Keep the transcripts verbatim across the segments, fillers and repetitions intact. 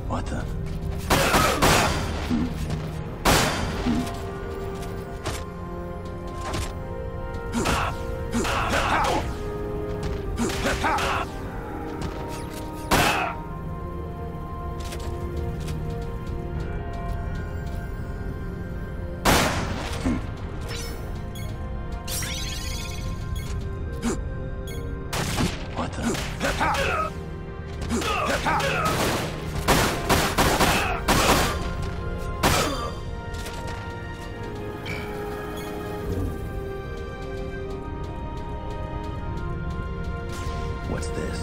What the? What the? What's this?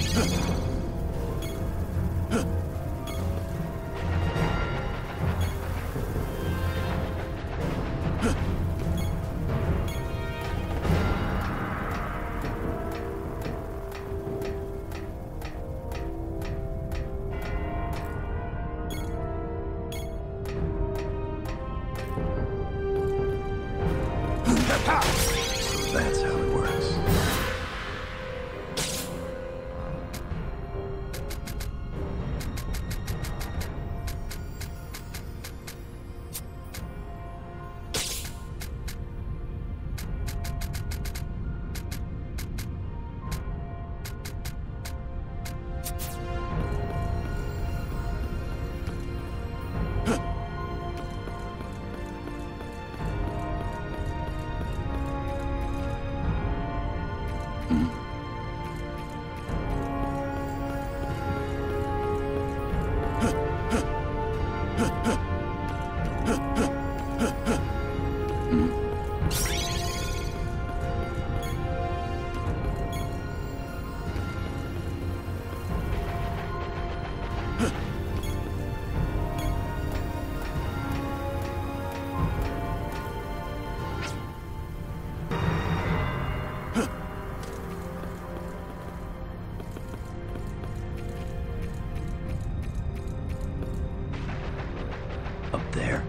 So that's how it works. Up there.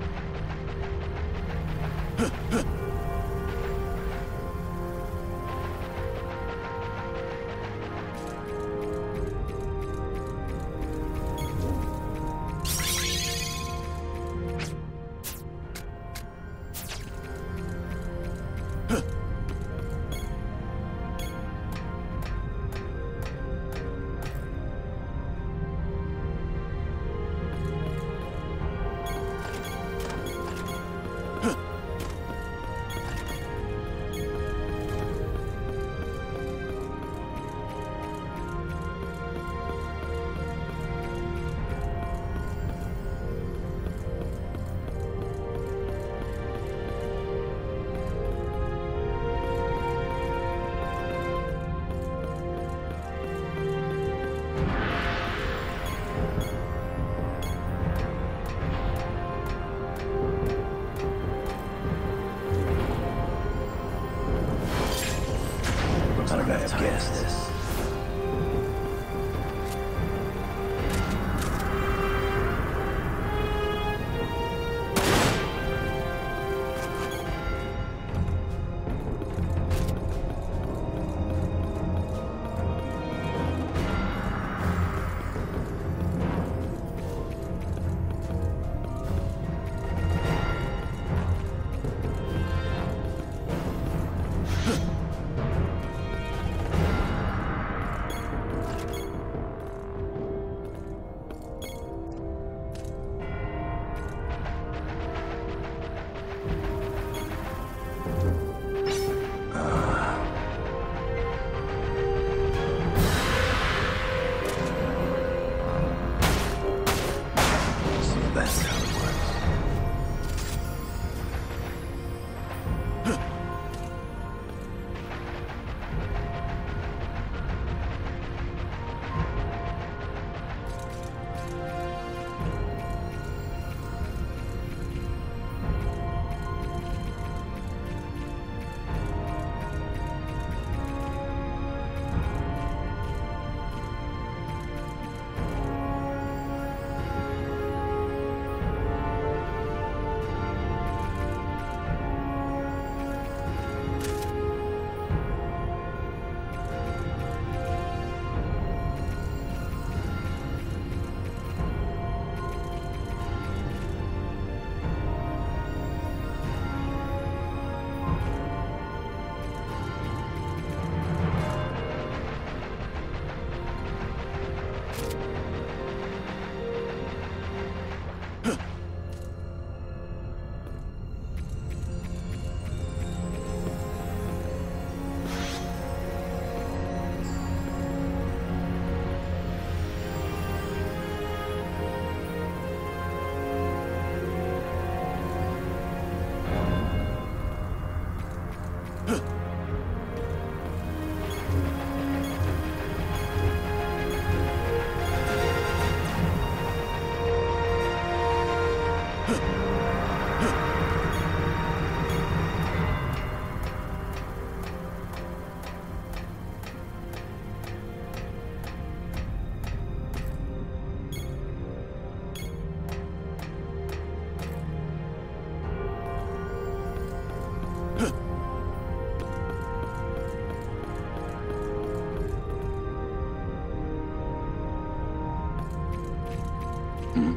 Hmm?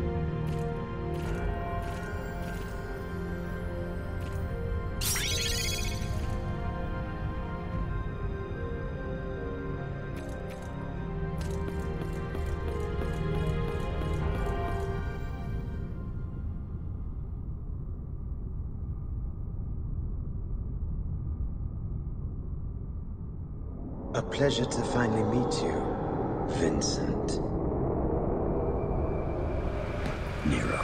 A pleasure to finally meet you, Vincent. Nero.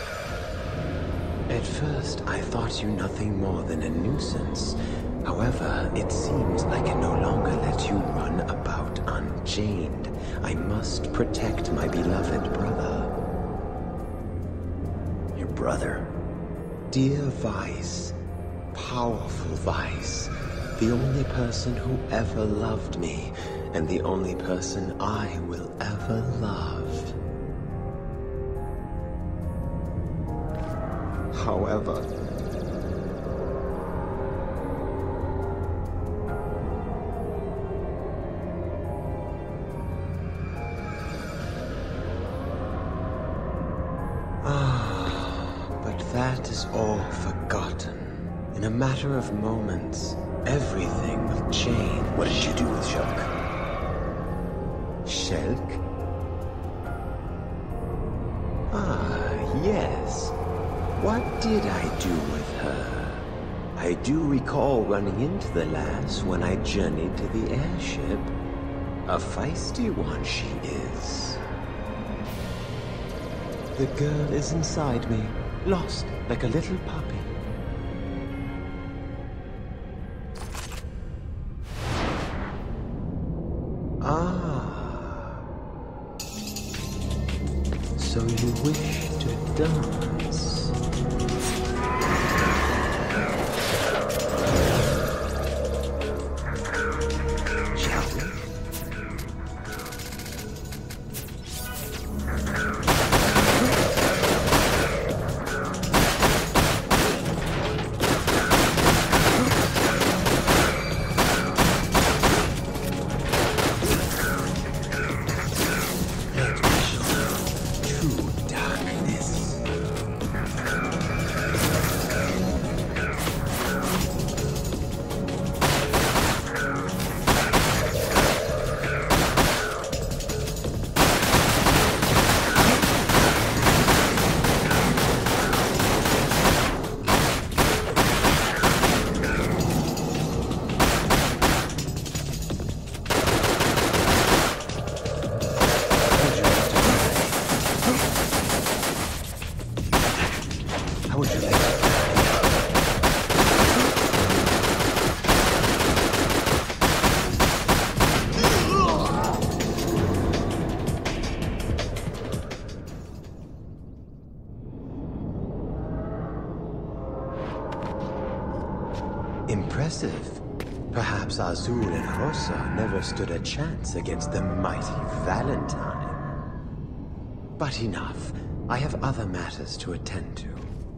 At first, I thought you nothing more than a nuisance. However, it seems I can no longer let you run about unchained. I must protect my beloved brother. Your brother? Dear Vice, powerful Vice, the only person who ever loved me, and the only person I will ever love. However, ah, but that is all forgotten. In a matter of moments, everything will change. What did you do with Shulk? Shulk? Ah, yes. What did I do with her? I do recall running into the lass when I journeyed to the airship. A feisty one she is. The girl is inside me, lost like a little puppy. Ah. So you wish to dance? Shall we? How would you like it? Impressive. Perhaps Azul and Rosa never stood a chance against the mighty Valentine. But enough. I have other matters to attend to.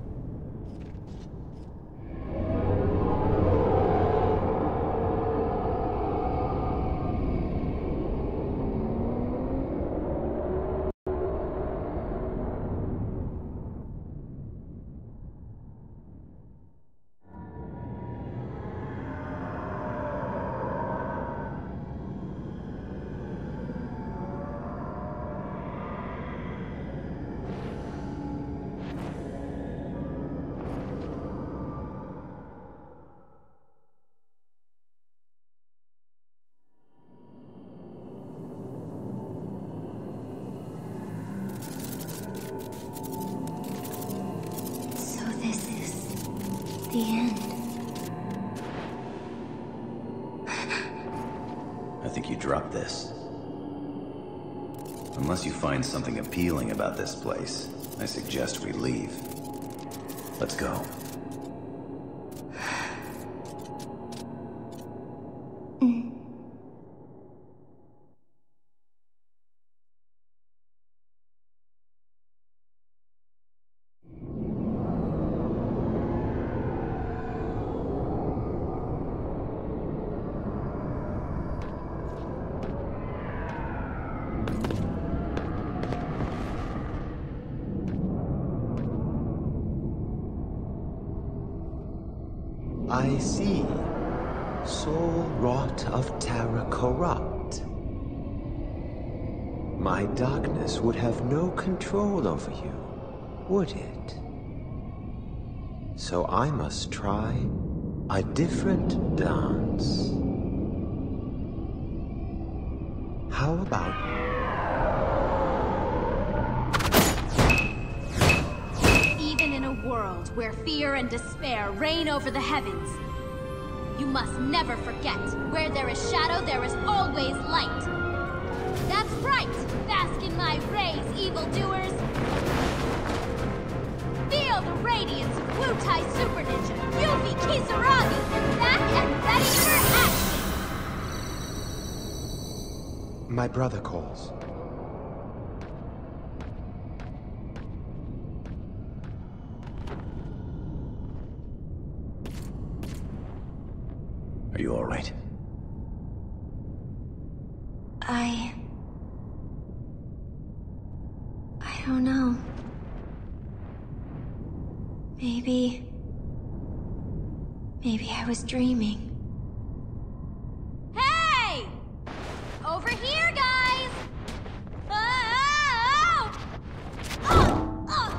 The end. I think you dropped this. Unless you find something appealing about this place, I suggest we leave. Let's go. I see. Soul wrought of terror corrupt. My darkness would have no control over you, would it? So I must try a different dance. How about... Even in a world where fear and despair reign over the heavens, you must never forget, where there is shadow, there is always light. That's right! Bask in my rays, evildoers! Feel the radiance of Wutai Super Ninja, Yuffie Kisaragi, back and ready for action! My brother calls. Are you all right? I... I don't know. Maybe... Maybe I was dreaming. Hey! Over here, guys! Oh! Oh! Oh!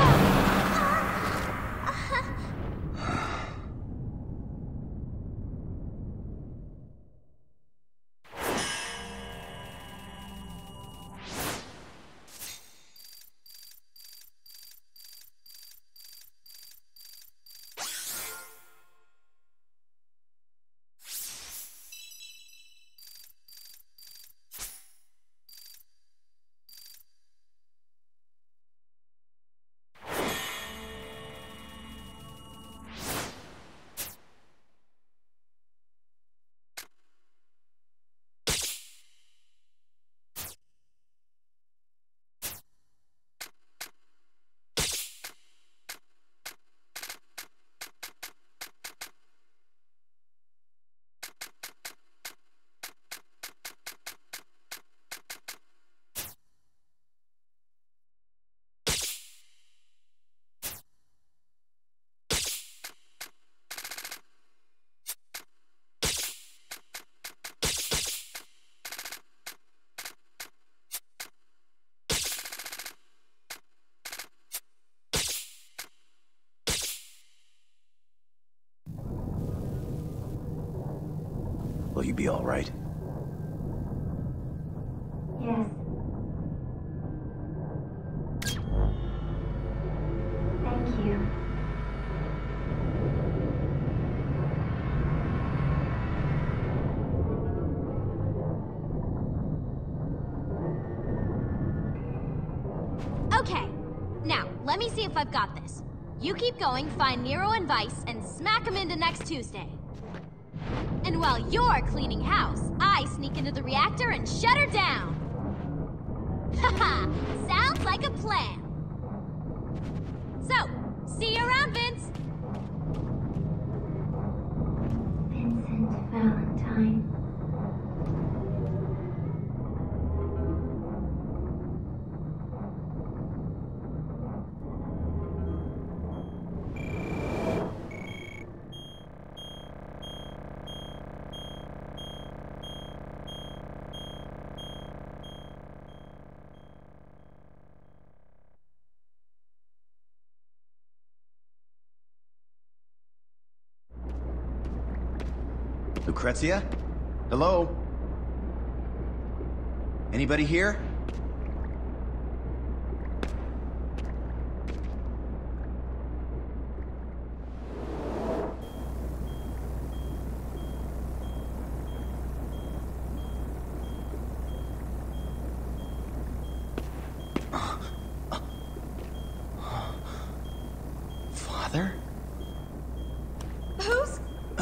Will you be all right? Yes. Thank you. Okay, now, let me see if I've got this. You keep going, find Nero and Vice, and smack them into next Tuesday. And while you're cleaning house, I sneak into the reactor and shut her down. Haha, sounds like a plan. So, see you around, Vince. Vincent Valentine. Lucrezia? Hello? Anybody here? Father? Who's...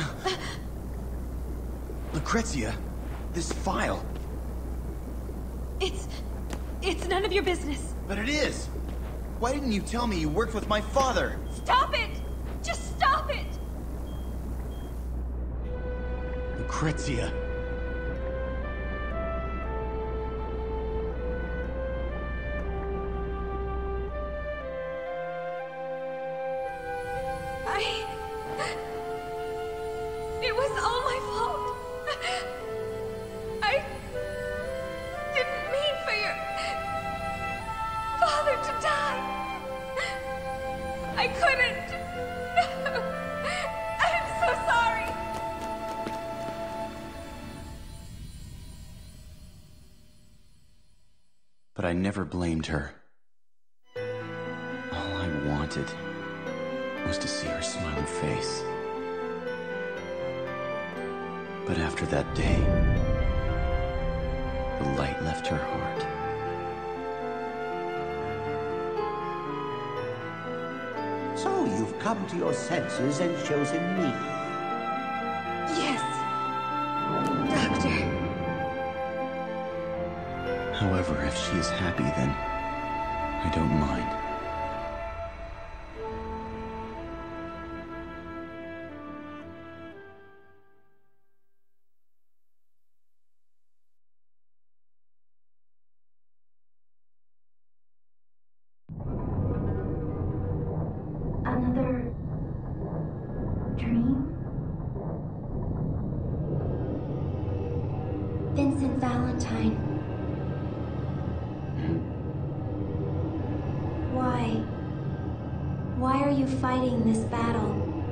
Lucrezia, this file. It's... it's none of your business. But it is! Why didn't you tell me you worked with my father? Stop it! Just stop it! Lucrezia. I... was all my fault. I didn't mean for your father to die. I couldn't. I'm so sorry. But I never blamed her. All I wanted was to see her smiling face. But after that day, the light left her heart. So you've come to your senses and chosen me. Yes, Doctor. However, if she is happy, then I don't mind. Another dream? Vincent Valentine. Why? Why are you fighting this battle?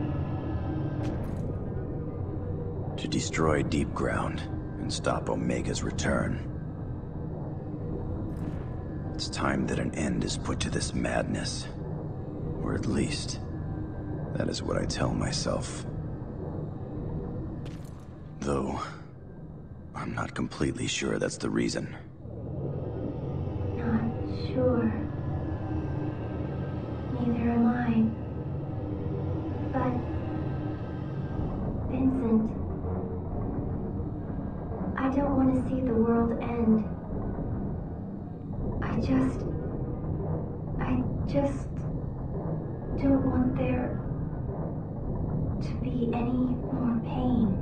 To destroy Deep Ground and stop Omega's return. It's time that an end is put to this madness. Or at least, that is what I tell myself. Though, I'm not completely sure that's the reason. Not sure. Neither am I. But, Vincent, I don't want to see the world end. I just... I just... don't want there to be any more pain.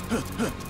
Huh, huh.